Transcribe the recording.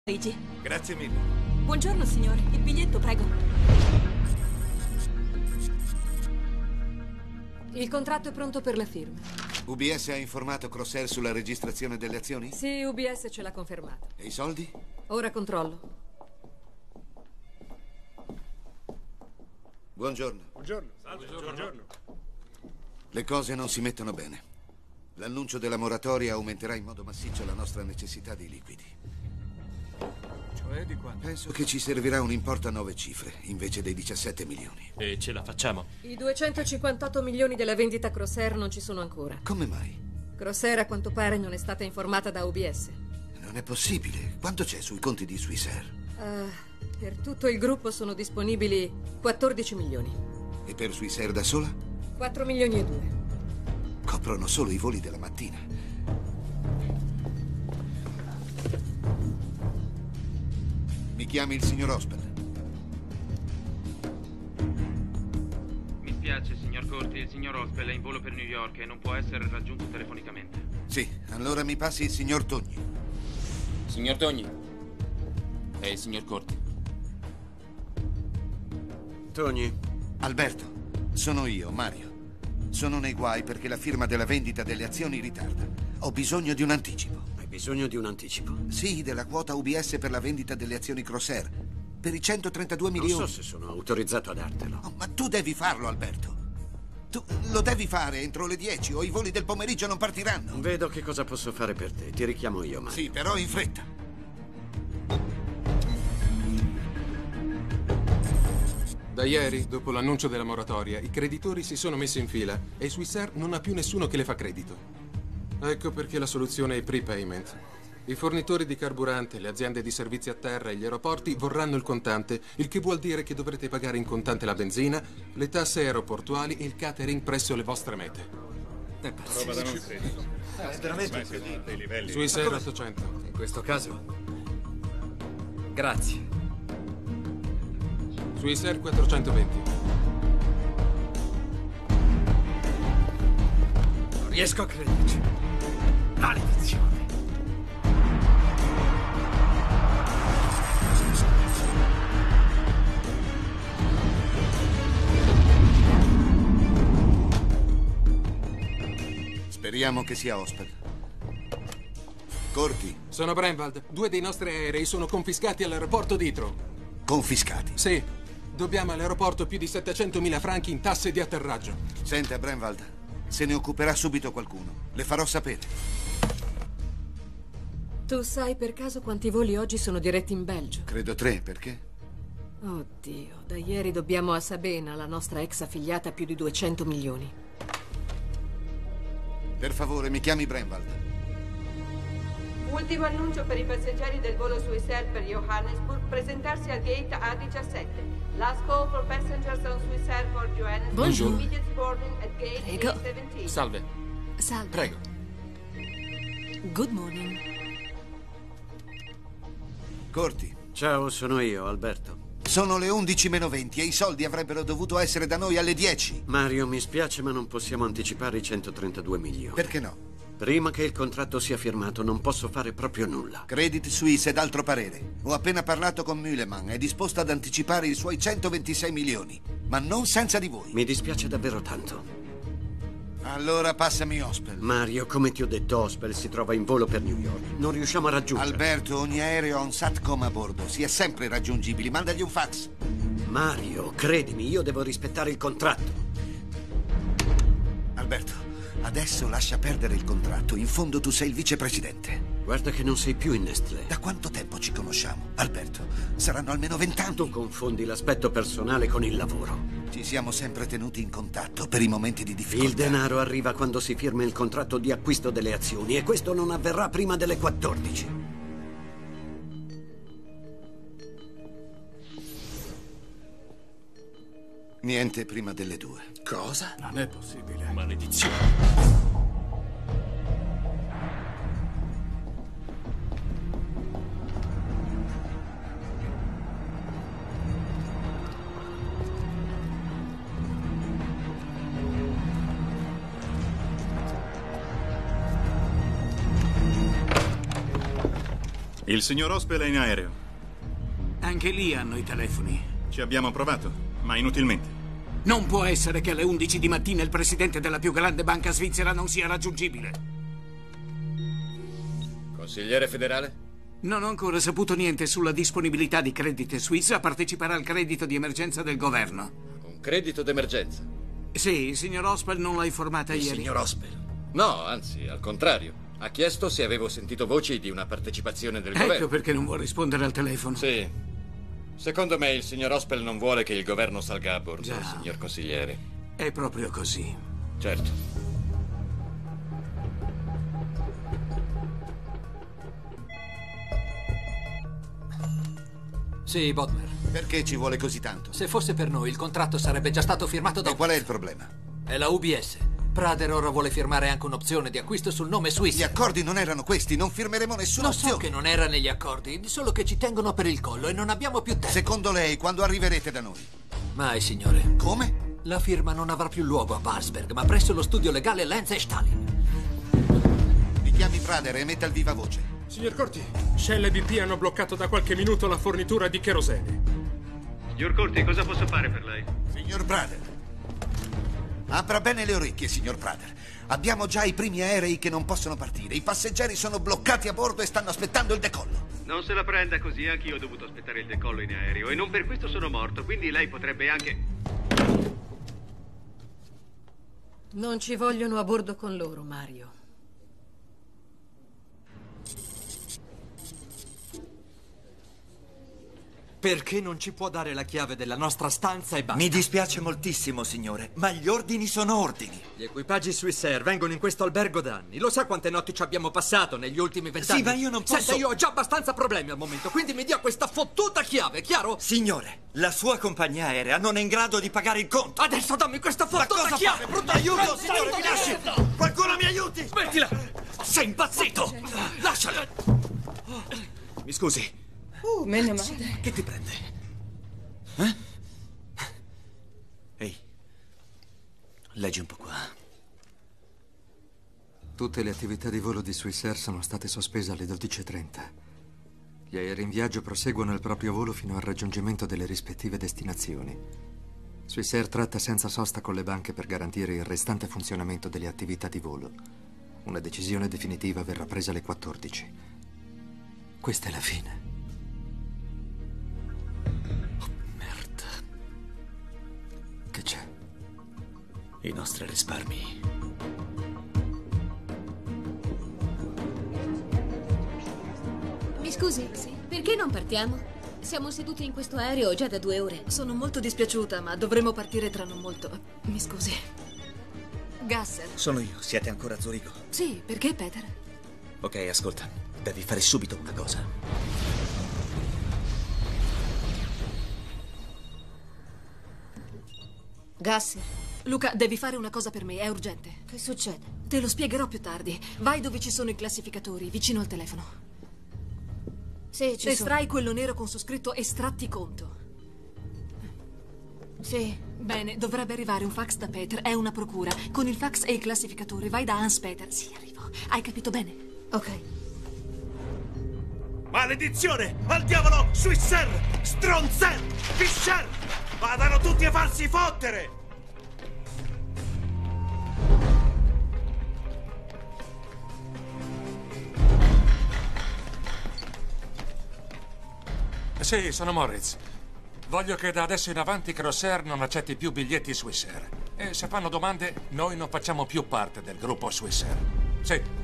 Luigi. Grazie mille. Buongiorno, signore. Il biglietto, prego. Il contratto è pronto per la firma. UBS ha informato Crossair sulla registrazione delle azioni? Sì, UBS ce l'ha confermato. E i soldi? Ora controllo. Buongiorno. Buongiorno. Salve, buongiorno. Le cose non si mettono bene. L'annuncio della moratoria aumenterà in modo massiccio la nostra necessità di liquidi. Cioè di quanto? Penso che ci servirà un importo a 9 cifre, invece dei 17 milioni. E ce la facciamo? I 258 milioni della vendita Crossair non ci sono ancora. Come mai? Crossair a quanto pare non è stata informata da UBS. Non è possibile. Quanto c'è sui conti di Swissair? Per tutto il gruppo sono disponibili 14 milioni. E per Swissair da sola? 4 milioni e 2. Coprono solo i voli della mattina. Mi chiami il signor Ospel? Mi spiace, signor Corti, il signor Ospel è in volo per New York e non può essere raggiunto telefonicamente. Sì, allora mi passi il signor Togni. Signor Togni? È il signor Corti. Togni. Alberto, sono io, Mario. Sono nei guai perché la firma della vendita delle azioni ritarda. Ho bisogno di un anticipo. Hai bisogno di un anticipo? Sì, della quota UBS per la vendita delle azioni Crossair. Per i 132 milioni. Non so se sono autorizzato a dartelo. Oh, ma tu devi farlo, Alberto. Tu lo devi fare entro le 10 o i voli del pomeriggio non partiranno. Vedo che cosa posso fare per te. Ti richiamo io, Mario. Sì, però in fretta. Da ieri, dopo l'annuncio della moratoria, i creditori si sono messi in fila e Swissair non ha più nessuno che le fa credito. Ecco perché la soluzione è il prepayment. I fornitori di carburante, le aziende di servizi a terra e gli aeroporti vorranno il contante, il che vuol dire che dovrete pagare in contante la benzina, le tasse aeroportuali e il catering presso le vostre mete. È pazzesco. È veramente incredibile. Swissair 800. In questo caso... Grazie. Swissair 420. Non riesco a crederci. Maledizione. Speriamo che sia Ospel. Corti, Sono Brenwald. 2 dei nostri aerei sono confiscati all'aeroporto di Heathrow. confiscati. Sì, dobbiamo all'aeroporto più di 700.000 franchi in tasse di atterraggio. Senta, Brenwald, se ne occuperà subito qualcuno. Le farò sapere. Tu sai per caso quanti voli oggi sono diretti in Belgio? Credo 3, perché? Oddio, da ieri dobbiamo a Sabena, la nostra ex affiliata, più di 200 milioni. Per favore, mi chiami Brenwald. Ultimo annuncio per i passeggeri del volo Swissair per Johannesburg. Presentarsi al gate A17. Last call for passengers on Swissair for Johannesburg. Bonjour. Immediate boarding at gate Prego. A17. Salve. Salve. Prego. Good morning. Corti, Ciao, sono io, Alberto. sono le 11 meno 20 e i soldi avrebbero dovuto essere da noi alle 10. Mario, mi spiace, ma non possiamo anticipare i 132 milioni. Perché no? Prima che il contratto sia firmato non posso fare proprio nulla. Credit Suisse è d'altro parere. Ho appena parlato con Mühlemann, è disposto ad anticipare i suoi 126 milioni, ma non senza di voi. Mi dispiace davvero tanto. Allora passami Ospel. Mario, come ti ho detto, Ospel si trova in volo per New York. Non riusciamo a raggiungerlo. Alberto, ogni aereo ha un SATCOM a bordo. Si è sempre raggiungibili. Mandagli un fax. Mario, credimi, io devo rispettare il contratto. Alberto, adesso lascia perdere il contratto. In fondo tu sei il vicepresidente. Guarda che non sei più in Nestlé. Da quanto tempo ci conosciamo? Alberto, saranno almeno 20 anni. Tu confondi l'aspetto personale con il lavoro. Ci siamo sempre tenuti in contatto per i momenti di difficoltà. Il denaro arriva quando si firma il contratto di acquisto delle azioni e questo non avverrà prima delle 14. Niente prima delle 2. Cosa? Non è possibile. Maledizione. Il signor Ospel è in aereo. Anche lì hanno i telefoni. Ci abbiamo provato, ma inutilmente. Non può essere che alle 11 di mattina il presidente della più grande banca svizzera non sia raggiungibile. Consigliere federale? Non ho ancora saputo niente sulla disponibilità di Credit Suisse a partecipare al credito di emergenza del governo. Un credito d'emergenza? Sì, il signor Ospel non l'ha informata ieri. Il signor Ospel? No, anzi, al contrario. Ha chiesto se avevo sentito voci di una partecipazione del governo. Ecco perché non vuole rispondere al telefono. Sì. Secondo me il signor Ospel non vuole che il governo salga a bordo, Già. signor consigliere. È proprio così. Certo. Sì, Bodmer. Perché ci vuole così tanto? Se fosse per noi, il contratto sarebbe già stato firmato da... E qual è il problema? È la UBS. Prader ora vuole firmare anche un'opzione di acquisto sul nome Swiss. Gli accordi non erano questi, non firmeremo nessuna Lo so opzione. che non era negli accordi, solo che ci tengono per il collo e non abbiamo più tempo. Secondo lei, quando arriverete da noi? Mai, signore. Come? La firma non avrà più luogo a Barsberg, ma presso lo studio legale Lenz e Stalin. Mi chiami Prader e metta il viva voce. Signor Corti, Shell e BP hanno bloccato da qualche minuto la fornitura di cherosene. Signor Corti, cosa posso fare per lei? Signor Prader. Apra bene le orecchie, signor Prader. Abbiamo già i primi aerei che non possono partire. I passeggeri sono bloccati a bordo e stanno aspettando il decollo. Non se la prenda così, anch'io ho dovuto aspettare il decollo in aereo e non per questo sono morto, quindi lei potrebbe anche... Non ci vogliono a bordo con loro, Mario. Perché non ci può dare la chiave della nostra stanza e basta? Mi dispiace moltissimo, signore, ma gli ordini sono ordini. Gli equipaggi Swissair vengono in questo albergo da anni. Lo sa quante notti ci abbiamo passato negli ultimi 20 anni? Sì, ma io non posso... Senta, io ho già abbastanza problemi al momento, quindi mi dia questa fottuta chiave, chiaro? Signore, la sua compagnia aerea non è in grado di pagare il conto. Adesso dammi questa fottuta chiave, brutto aiuto, signore, mi lasci! Qualcuno mi aiuti! Smettila! Sei impazzito! Lasciala! Mi scusi. Meno male. Che ti prende? Ehi, leggi un po' qua. Tutte le attività di volo di Swissair sono state sospese alle 12:30. Gli aerei in viaggio proseguono il proprio volo fino al raggiungimento delle rispettive destinazioni. Swissair tratta senza sosta con le banche per garantire il restante funzionamento delle attività di volo. Una decisione definitiva verrà presa alle 14. Questa è la fine. Che c'è? I nostri risparmi. Mi scusi, perché non partiamo? Siamo seduti in questo aereo già da 2 ore. Sono molto dispiaciuta, ma dovremo partire tra non molto. Mi scusi. Gasser. Sono io, siete ancora a Zurigo? Sì, perché, Peter? Ok, ascolta, devi fare subito una cosa. Gasser. Luca, devi fare una cosa per me, è urgente. Che succede? Te lo spiegherò più tardi. Vai dove ci sono i classificatori, vicino al telefono. Sì, ci Estrai quello nero con su scritto estratti conto. Sì. Bene, dovrebbe arrivare un fax da Peter, è una procura. Con il fax e il classificatore vai da Hans Peter. Sì, arrivo. Hai capito bene? Ok. Maledizione! Al diavolo! Swissair! Stronzer! Fischer! Vadano tutti a farsi fottere! Sì, sono Moritz. Voglio che da adesso in avanti Crossair non accetti più biglietti Swissair. E se fanno domande, noi non facciamo più parte del gruppo Swissair. Sì.